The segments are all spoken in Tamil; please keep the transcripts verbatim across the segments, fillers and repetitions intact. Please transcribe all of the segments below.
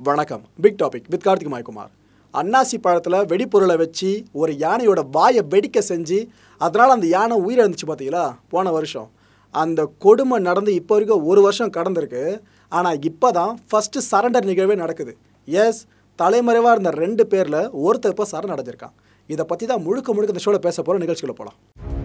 வணக்கம். Big topic with Karthik Mayakumar. அன்னாசி பழத்தில் வெடிப்பொருளை வச்சு ஒரு யானையோட வாயை வெடிக்க செஞ்சு அதனால் அந்த யானை உயிரிழந்துச்சு பார்த்தீங்களா போன வருஷம். அந்த கொடுமை நடந்து இப்போ வரைக்கும் ஒரு வருஷம் கடந்திருக்கு. ஆனால் இப்போ தான் ஃபஸ்ட்டு சரண்டர் நிகழ்வே நடக்குது. எஸ், தலைமறைவாக இருந்த ரெண்டு பேரில் ஒருத்தர் இப்போ சரண் அடைஞ்சிருக்கான். இதை பற்றி தான் முழுக்க முழுக்க இந்த ஷோவில் பேச போகிற நிகழ்ச்சிகளை போகலாம்.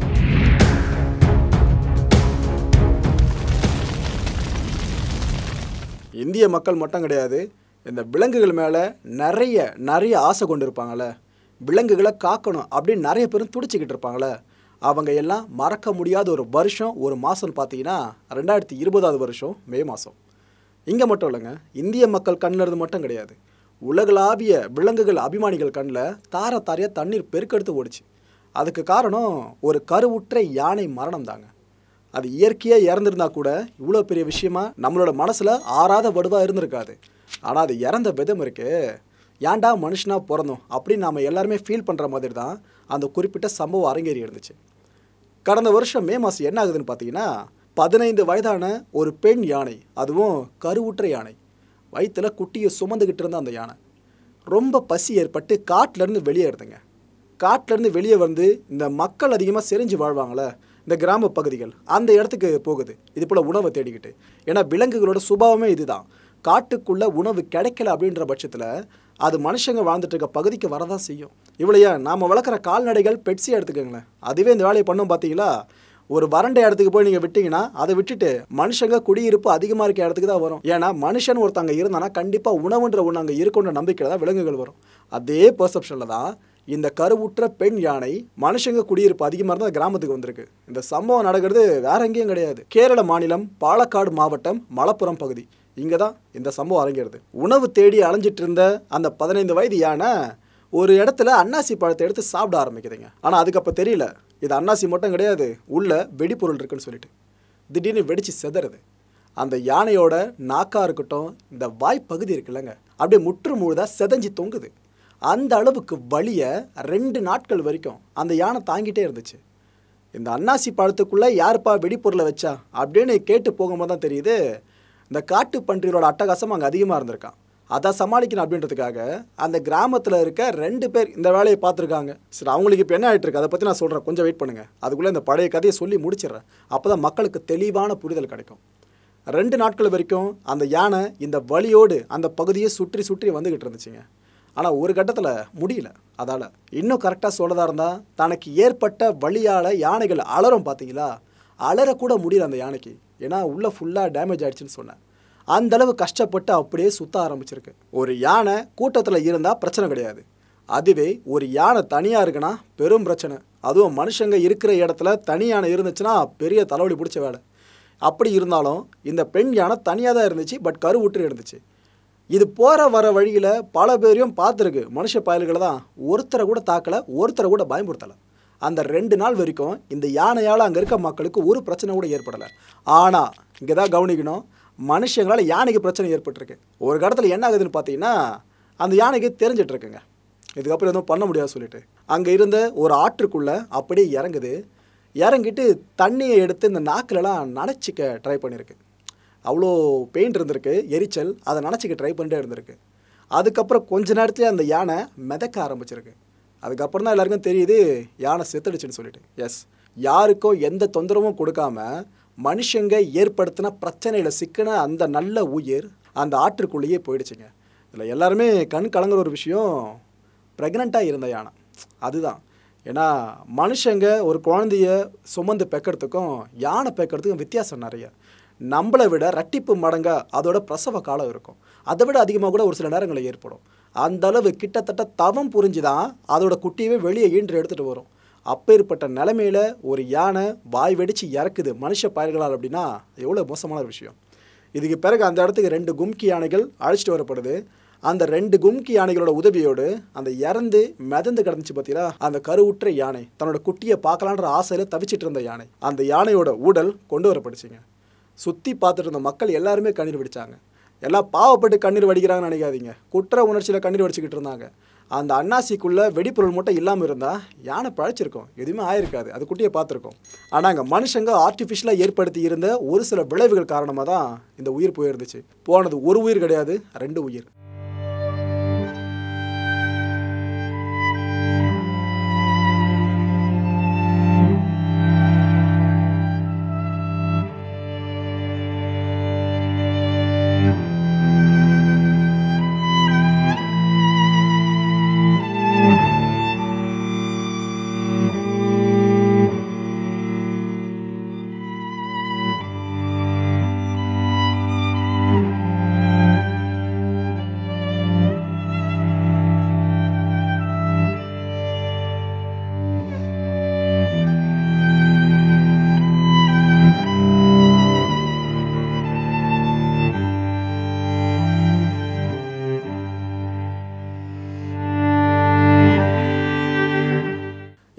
இந்திய மக்கள் மட்டும் கிடையாது, இந்த விலங்குகள் மேலே நிறைய நிறைய ஆசை கொண்டு இருப்பாங்களே, விலங்குகளை காக்கணும் அப்படின்னு நிறைய பேரும் துடிச்சிக்கிட்டு இருப்பாங்களே, அவங்க எல்லாம் மறக்க முடியாத ஒரு வருஷம் ஒரு மாதம்னு பார்த்தீங்கன்னா ரெண்டாயிரத்தி இருபதாவது வருஷம் மே மாதம். இங்கே மட்டும் இல்லைங்க, இந்திய மக்கள் கண்ணில் இருந்து மட்டும் கிடையாது, உலகளாவிய விலங்குகள் அபிமானிகள் கண்ணில் தார தாரையாக தண்ணீர் பெருக்கெடுத்து ஓடிச்சு. அதுக்கு காரணம் ஒரு கருவுற்ற யானை மரணம் தாங்க. அது இயற்கையாக இறந்துருந்தா கூட இவ்வளோ பெரிய விஷயமா நம்மளோட மனசில் ஆறாத வடுவாக இருந்திருக்காது. ஆனால் அது இறந்த விதம் இருக்கு, ஏன்டா மனுஷனாக பிறந்தோம் அப்படின்னு நாம் எல்லாருமே ஃபீல் பண்ணுற மாதிரி தான் அந்த குறிப்பிட்ட சம்பவம் அரங்கேறி இருந்துச்சு. கடந்த வருஷம் மே மாதம் என்ன ஆகுதுன்னு பார்த்தீங்கன்னா, பதினைந்து வயதான ஒரு பெண் யானை, அதுவும் கருவுற்ற யானை, வயிற்றில் குட்டியை சுமந்துக்கிட்டு இருந்த அந்த யானை ரொம்ப பசி ஏற்பட்டு காட்டிலேருந்து வெளியே இருந்துங்க. காட்டிலேருந்து வெளியே வந்து இந்த மக்கள் அதிகமாக செறிஞ்சு வாழ்வாங்களே இந்த கிராம பகுதிகள், அந்த இடத்துக்கு போகுது இது போல் உணவை தேடிக்கிட்டு. ஏன்னா விலங்குகளோட சுபாவமே இதுதான், காட்டுக்குள்ளே உணவு கிடைக்கல அப்படின்ற பட்சத்தில் அது மனுஷங்க வாழ்ந்துட்டு இருக்க பகுதிக்கு வரதான் செய்யும். இவ்வளையா நாம் வளர்க்குற கால்நடைகள் பெட்ஸியாக எடுத்துக்கோங்களேன், அதுவே இந்த வேலையை பண்ணோம் பார்த்தீங்களா. ஒரு வறண்ட இடத்துக்கு போய் நீங்கள் விட்டிங்கன்னா அதை விட்டுட்டு மனுஷங்க குடியிருப்பு அதிகமாக இருக்க இடத்துக்கு தான் வரும். ஏன்னா மனுஷன் ஒருத்தங்க இருந்தானா கண்டிப்பாக உணவுன்ற ஒன்று அங்கே இருக்குன்ற நம்பிக்கையில் தான் விலங்குகள் வரும். அதே பெர்செப்ஷனில் தான் இந்த கருவுற்ற பெண் யானை மனுஷங்க குடியிருப்பு அதிகமாக இருந்தால் கிராமத்துக்கு வந்திருக்கு. இந்த சம்பவம் நடக்கிறது வேற எங்கேயும் கிடையாது, கேரள மாநிலம் பாலக்காடு மாவட்டம் மலப்புரம் பகுதி. இங்கே தான் இந்த சம்பவம் அரங்கேறுது. உணவு தேடி அலைஞ்சிட்டு இருந்த அந்த பதினைந்து வயது யானை ஒரு இடத்துல அன்னாசி பழத்தை எடுத்து சாப்பிட ஆரம்பிக்குதுங்க. ஆனால் அதுக்கு அப்போ தெரியல இது அன்னாசி மட்டும் கிடையாது, உள்ள வெடிப்பொருள் இருக்குன்னு சொல்லிட்டு திடீர்னு வெடிச்சு செதறது. அந்த யானையோட நாக்கா இருக்கட்டும், இந்த வாய்ப்பகுதி இருக்குல்லங்க, அப்படியே முற்று முழுதாக செதஞ்சி தொங்குது. அந்த அளவுக்கு வலியை ரெண்டு நாட்கள் வரைக்கும் அந்த யானை தாங்கிட்டே இருந்துச்சு. இந்த அன்னாசி பழத்துக்குள்ளே யாருப்பா வெடிப்பொருளை வச்சா அப்படின்னு கேட்டு போகும்போது தான் தெரியுது, இந்த காட்டு பன்றியோட அட்டகாசம் அங்கே அதிகமாக இருந்திருக்கான். அதை சமாளிக்கணும் அப்படின்றதுக்காக அந்த கிராமத்தில் இருக்க ரெண்டு பேர் இந்த வேலையை பார்த்துருக்காங்க. சரி, அவங்களுக்கு இப்போ என்ன ஆகிட்டு இருக்கு அதை பற்றி நான் சொல்கிறேன், கொஞ்சம் வெயிட் பண்ணுங்கள். அதுக்குள்ளே இந்த பழைய கதையை சொல்லி முடிச்சிடுறேன், அப்போ தான் மக்களுக்கு தெளிவான புரிதல் கிடைக்கும். ரெண்டு நாட்கள் வரைக்கும் அந்த யானை இந்த வலியோடு அந்த பகுதியை சுற்றி சுற்றி வந்துக்கிட்டு இருந்துச்சுங்க. ஆனால் ஒரு கட்டத்தில் முடியல. அதால் இன்னும் கரெக்டாக சொல்லதாக இருந்தால், தனக்கு ஏற்பட்ட வலியால் யானைகள் அலறும் பார்த்தீங்களா, அலறக்கூட முடியல அந்த யானைக்கு. ஏன்னா உள்ளே ஃபுல்லாக டேமேஜ் ஆகிடுச்சின்னு சொன்னேன். அந்தளவு கஷ்டப்பட்டு அப்படியே சுற்ற ஆரம்பிச்சிருக்கு. ஒரு யானை கூட்டத்தில் இருந்தால் பிரச்சனை கிடையாது, அதுவே ஒரு யானை தனியாக இருக்குன்னா பெரும் பிரச்சனை. அதுவும் மனுஷங்க இருக்கிற இடத்துல தனி யானை இருந்துச்சுன்னா பெரிய தலைவலி பிடிச்ச வேலை. அப்படி இருந்தாலும் இந்த பெண் யானை தனியாக தான் இருந்துச்சு, பட் கருவுற்று இருந்துச்சு. இது போகிற வர வழியில் பல பேரையும் பார்த்துருக்கு, மனுஷ பயல்களை தான், ஒருத்தரை கூட தாக்கலை, ஒருத்தரை கூட பயமுறுத்தலை. அந்த ரெண்டு நாள் வரைக்கும் இந்த யானையால் அங்கே இருக்க மக்களுக்கு ஒரு பிரச்சனை கூட ஏற்படலை. ஆனால் இங்கே தான் கவனிக்கணும், மனுஷங்களால் யானைக்கு பிரச்சனை ஏற்பட்டிருக்கு. ஒரு கடத்தில் என்ன ஆகுதுன்னு பார்த்தீங்கன்னா, அந்த யானைக்கு தெரிஞ்சிட்ருக்குங்க இதுக்கப்புறம் எதுவும் பண்ண முடியாது சொல்லிட்டு அங்கே இருந்த ஒரு ஆற்றுக்குள்ளே அப்படியே இறங்குது. இறங்கிட்டு தண்ணியை எடுத்து இந்த நாக்கிலலாம் நனைச்சிக்க ட்ரை பண்ணியிருக்கு. அவ்வளோ பெயின் இருந்திருக்கு, எரிச்சல், அதை நினச்சிக்க ட்ரை பண்ணிட்டே இருந்திருக்கு. அதுக்கப்புறம் கொஞ்ச நேரத்துலேயே அந்த யானை மிதக்க ஆரம்பிச்சிருக்கு. அதுக்கப்புறம் தான் எல்லாருக்கும் தெரியுது யானை செத்துடுச்சுன்னு சொல்லிட்டு. எஸ், யாருக்கும் எந்த தொந்தரவும் கொடுக்காம மனுஷங்க ஏற்படுத்தின பிரச்சனையில் சிக்கின அந்த நல்ல உயிர் அந்த ஆற்றுக்குள்ளேயே போயிடுச்சுங்க. இதில் எல்லாருமே கண் கலங்குற ஒரு விஷயம், ப்ரெக்னெண்ட்டாக இருந்த யானை அதுதான். ஏன்னா மனுஷங்க ஒரு குழந்தைய சுமந்து பெக்கிறதுக்கும் யானை பெக்கிறதுக்கும் வித்தியாசம் நிறைய. நம்மளை விட ரெட்டிப்பு மடங்கா அதோட பிரசவ காலம் இருக்கும், அதை விட அதிகமாக கூட ஒரு சில நேரங்களில் ஏற்படும். அந்த அளவு கிட்டத்தட்ட தவம் புரிஞ்சு தான் அதோட குட்டியவே வெளியே ஈன்று எடுத்துகிட்டு வரும். அப்பேற்பட்ட நிலைமையில் ஒரு யானை வாய் வெடித்து இறக்குது மனுஷ பயல்களால் அப்படின்னா எவ்வளோ மோசமான ஒரு விஷயம். இதுக்கு பிறகு அந்த இடத்துக்கு ரெண்டு கும்கி யானைகள் அழைச்சிட்டு வரப்படுது. அந்த ரெண்டு கும்கி யானைகளோட உதவியோடு அந்த இறந்து மிதந்து கிடந்துச்சு பார்த்தீங்களா அந்த கருவுற்ற யானை, தன்னோட குட்டியை பார்க்கலான்ற ஆசையில் தவிச்சிட்டு இருந்த யானை, அந்த யானையோட உடல் கொண்டு வரப்படுச்சுங்க. சுற்றி பார்த்துட்டு இருந்த மக்கள் எல்லாருமே கண்ணீர் வடித்தாங்க. எல்லாம் பாவப்பட்டு கண்ணீர் வடிக்கிறாங்கன்னு நினைக்காதீங்க, குற்ற உணர்ச்சியில் கண்ணீர் வடிச்சிக்கிட்டு இருந்தாங்க. அந்த அன்னாசிக்குள்ளே வெடிப்பொருள் மட்டும் இல்லாமல் இருந்தால் யானை பழைச்சிருக்கும், எதுவுமே ஆயிருக்காது, அது குட்டியை பார்த்துருக்கோம். ஆனால் அங்கே மனுஷங்க ஆர்டிஃபிஷியலாக ஏற்படுத்தி இருந்த ஒரு சில விளைவுகள் காரணமாக தான் இந்த உயிர் போயிருந்துச்சு. போனது ஒரு உயிர் கிடையாது, ரெண்டு உயிர்.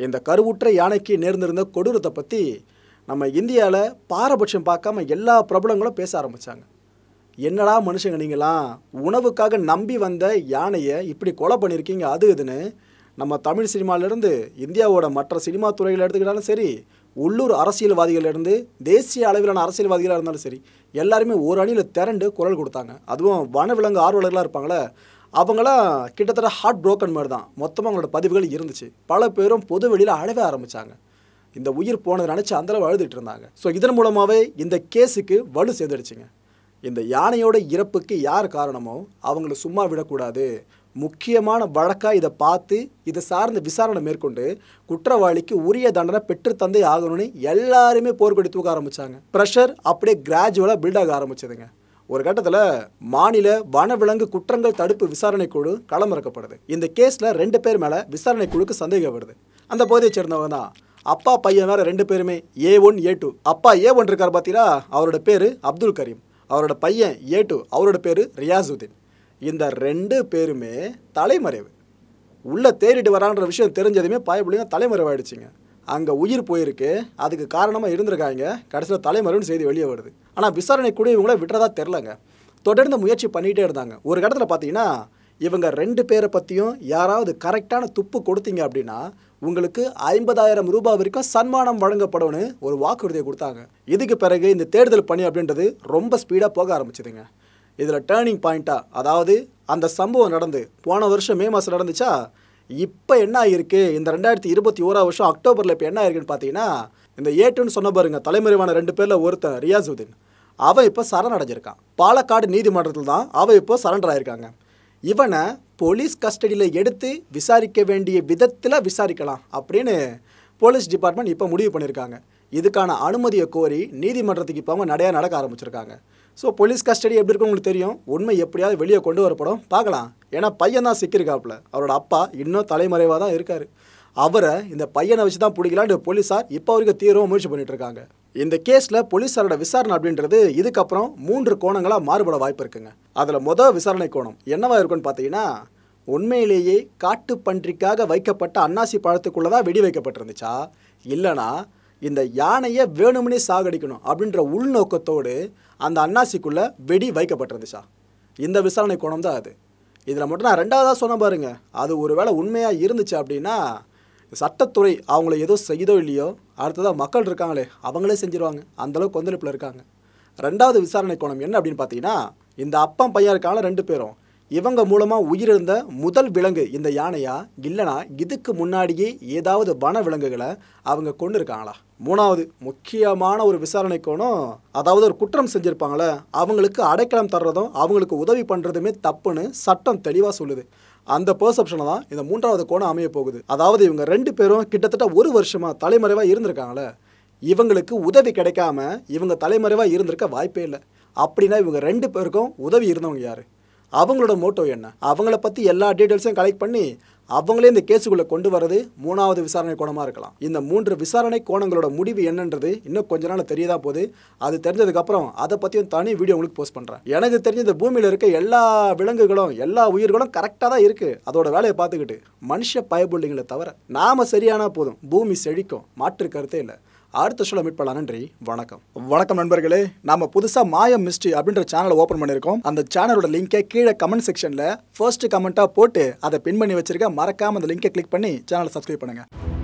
இந்த கருவுற்ற யானைக்கு நேர்ந்திருந்த கொடூரத்தை பற்றி நம்ம இந்தியாவில் பாரபட்சம் பார்க்காம எல்லா பிரபலங்களும் பேச ஆரம்பித்தாங்க. என்னடா மனுஷங்க நீங்களாம், உணவுக்காக நம்பி வந்த யானையை இப்படி கொலை பண்ணியிருக்கீங்க அது இதுன்னு நம்ம தமிழ் சினிமாவிலேருந்து இந்தியாவோட மற்ற சினிமா துறைகளை எடுத்துக்கிட்டாலும் சரி, உள்ளூர் அரசியல்வாதிகளிலிருந்து தேசிய அளவிலான அரசியல்வாதிகளாக இருந்தாலும் சரி, எல்லாருமே ஒரு அணியில் திரண்டு குரல் கொடுத்தாங்க. அதுவும் வனவிலங்கு ஆர்வலர்களாக இருப்பாங்களே, அவங்களாம் கிட்டத்தட்ட ஹார்ட் ப்ரோக்கன் மாதிரி தான் மொத்தமாக அவங்களோட பதிவுகள் இருந்துச்சு. பல பேரும் பொது வெளியில் அழவே ஆரம்பித்தாங்க. இந்த உயிர் போனதை நினச்சி அந்தளவு அழுதுட்டு இருந்தாங்க. ஸோ இதன் மூலமாகவே இந்த கேஸுக்கு வலு சேர்ந்துடுச்சுங்க. இந்த யானையோட இறப்புக்கு யார் காரணமோ அவங்கள சும்மா விடக்கூடாது, முக்கியமான வழக்காக இதை பார்த்து இதை சார்ந்த விசாரணை மேற்கொண்டு குற்றவாளிக்கு உரிய தண்டனை பெற்று தந்தே ஆகணும்னு எல்லாருமே போர்க்கொடி தூக்க ஆரம்பித்தாங்க. ப்ரெஷர் அப்படியே கிராஜுவலாக பில்ட் ஆக ஆரம்பிச்சதுங்க. ஒரு கட்டத்தில் மாநில வனவிலங்கு குற்றங்கள் தடுப்பு விசாரணை குழு களமிறக்கப்படுது. இந்த கேஸில் ரெண்டு பேர் மேலே விசாரணை குழுக்கு சந்தேகம் வருது. அந்த பகுதியை சேர்ந்தவங்க தான் அப்பா பையன் வேறு ரெண்டு பேருமே ஏ ஒன் ஏ டூ. அப்பா ஏ ஒன் இருக்கார் பார்த்தீங்களா, அவரோட பேர் அப்துல் கரீம். அவரோட பையன் ஏ டூ, அவரோட பேர் ரியாசுதீன். இந்த ரெண்டு பேருமே தலைமறைவு. உள்ளே தேடிட்டு வரான்ற விஷயம் தெரிஞ்சதுமே பயப்புள்ளிங்க தலைமறைவாயிடுச்சிங்க. அங்கே உயிர் போயிருக்கு, அதுக்கு காரணமாக இருந்திருக்காங்க. கடைசியில் தலைமறைவுன்னு செய்தி வெளியே வருது. ஆனால் விசாரணை கூட இவங்கள விட்டுறதா தெரிலங்க. தொடர்ந்து முயற்சி பண்ணிகிட்டே இருந்தாங்க. ஒரு இடத்துல பார்த்தீங்கன்னா இவங்க ரெண்டு பேரை பற்றியும் யாராவது கரெக்டான துப்பு கொடுத்தீங்க அப்படின்னா உங்களுக்கு ஐம்பதாயிரம் ரூபாய் வரைக்கும் சன்மானம் வழங்கப்படும்னு ஒரு வாக்குறுதியை கொடுத்தாங்க. இதுக்கு பிறகு இந்த தேடுதல் பணி அப்படின்றது ரொம்ப ஸ்பீடாக போக ஆரம்பிச்சுதுங்க. இதில் டேர்னிங் பாயிண்ட்டாக, அதாவது அந்த சம்பவம் நடந்து போன வருஷம் மே மாதம் நடந்துச்சா, இப்போ என்ன ஆகிருக்கு இந்த ரெண்டாயிரத்தி இருபத்தி ஓராம் வருஷம் அக்டோபரில் இப்போ என்ன ஆயிருக்குன்னு பார்த்தீங்கன்னா, இந்த ஏட்டுன்னு சொன்ன பாருங்க தலைமறைவான ரெண்டு பேரில் ஒருத்தன் ரியாசுதீன், அவன் இப்போ சரணடைஞ்சிருக்கான். பாலக்காடு நீதிமன்றத்தில் தான் அவன் இப்போ சரண்டர் ஆயிருக்காங்க. இவனை போலீஸ் கஸ்டடியில் எடுத்து விசாரிக்க வேண்டிய விதத்தில் விசாரிக்கலாம் அப்படின்னு போலீஸ் டிபார்ட்மெண்ட் இப்போ முடிவு பண்ணியிருக்காங்க. இதுக்கான அனுமதியை கோரி நீதிமன்றத்துக்கு இப்போ அவங்க நடையாக நடக்க ஆரம்பிச்சிருக்காங்க. ஸோ போலீஸ் கஸ்டடி எப்படி இருக்கும் உங்களுக்கு தெரியும். உண்மை எப்படியாவது வெளியே கொண்டு வரப்படும், பார்க்கலாம். ஏன்னா பையன் தான் சிக்கியிருக்காப்புல, அவரோட அப்பா இன்னும் தலைமறைவாக தான் இருக்கார். அவரை இந்த பையனை வச்சு தான் பிடிக்கலான்னு போலீஸார் இப்போ வரைக்கும் தீவிரமாக முயற்சி பண்ணிட்டு இருக்காங்க. இந்த கேஸில் போலீஸாரோட விசாரணை அப்படின்றது இதுக்கப்புறம் மூன்று கோணங்களாக மாறுபட வாய்ப்பு இருக்குங்க. அதில் மொதல் விசாரணை கோணம் என்னவா இருக்குன்னு பார்த்தீங்கன்னா, உண்மையிலேயே காட்டு பன்றிக்காக வைக்கப்பட்ட அன்னாசி பழத்துக்குள்ளே தான் வெடி வைக்கப்பட்டிருந்துச்சா, இல்லைனா இந்த யானையை வேணும்னே சாகடிக்கணும் அப்படின்ற உள்நோக்கத்தோடு அந்த அன்னாசிக்குள்ளே வெடி வைக்கப்பட்டிருந்துச்சா, இந்த விசாரணை கோணம் தான் அது. இதில் மட்டும் நான் ரெண்டாவதாக சொன்ன பாருங்க, அது ஒரு வேளை உண்மையாக இருந்துச்சு அப்படின்னா சட்டத்துறை அவங்கள ஏதோ செய்தோ இல்லையோ அடுத்ததாக மக்கள் இருக்காங்களே அவங்களே செஞ்சிருவாங்க. அந்தளவுக்கு கொந்தளிப்பில் இருக்காங்க. ரெண்டாவது விசாரணை கோணம் என்ன அப்படின்னு பார்த்தீங்கன்னா, இந்த அப்பம் பையன் இருக்காங்களா ரெண்டு பேரும், இவங்க மூலமாக உயிரிழந்த முதல் விலங்கு இந்த யானையா, இல்லைனா இதுக்கு முன்னாடியே ஏதாவது வன விலங்குகளை அவங்க கொண்டு இருக்காங்களா. மூணாவது முக்கியமான ஒரு விசாரணை கோணம், அதாவது ஒரு குற்றம் செஞ்சுருப்பாங்களே அவங்களுக்கு அடைக்கலம் தர்றதும் அவங்களுக்கு உதவி பண்ணுறதுமே தப்புன்னு சட்டம் தெளிவாக சொல்லுது. அந்த பெர்செப்ஷனை தான் இந்த மூன்றாவது கோணம் அமைய போகுது. அதாவது இவங்க ரெண்டு பேரும் கிட்டத்தட்ட ஒரு வருஷமாக தலைமறைவாக இருந்திருக்காங்களே, இவங்களுக்கு உதவி கிடைக்காம இவங்க தலைமறைவாக இருந்திருக்க வாய்ப்பே இல்லை. அப்படின்னா இவங்க ரெண்டு பேருக்கும் உதவி இருந்தவங்க யார், அவங்களோட மோட்டோ என்ன, அவங்கள பற்றி எல்லா டீட்டெயில்ஸையும் கலெக்ட் பண்ணி அவங்களே இந்த கேஸுக்குள்ளே கொண்டு வரது மூணாவது விசாரணை கோணமாக இருக்கலாம். இந்த மூன்று விசாரணை கோணங்களோட முடிவு என்னன்றது இன்னும் கொஞ்ச நாள் தெரியதான் போகுது. அது தெரிஞ்சதுக்கப்புறம் அதை பற்றியும் தனி வீடியோ உங்களுக்கு போஸ்ட் பண்ணுறேன். எனக்கு தெரிஞ்ச இந்த பூமியில் இருக்க எல்லா விலங்குகளும் எல்லா உயிர்களும் கரெக்டாக தான் இருக்குது. அதோட வேலையை பார்த்துக்கிட்டு மனுஷ பயபுள்ளிங்களை தவிர நாம் சரியானா போதும், பூமி செழிக்கும், மாற்று கருத்தே இல்லை. அடுத்த ஷோல மீட் பண்ணலாம். நன்றி, வணக்கம். வணக்கம் நண்பர்களே, நம்ம புதுசாக மாயம் மிஸ்ட்ரி அப்படின்ற சேனலை ஓப்பன் பண்ணியிருக்கோம். அந்த சேனலோட லிங்கை கீழே கமெண்ட் செக்ஷனில் ஃபர்ஸ்ட் கமெண்ட்டாக போட்டு அதை பின் பண்ணி வச்சிருக்க. மறக்காமல் அந்த லிங்கை கிளிக் பண்ணி சேனலை சப்ஸ்கிரைப் பண்ணுங்கள்.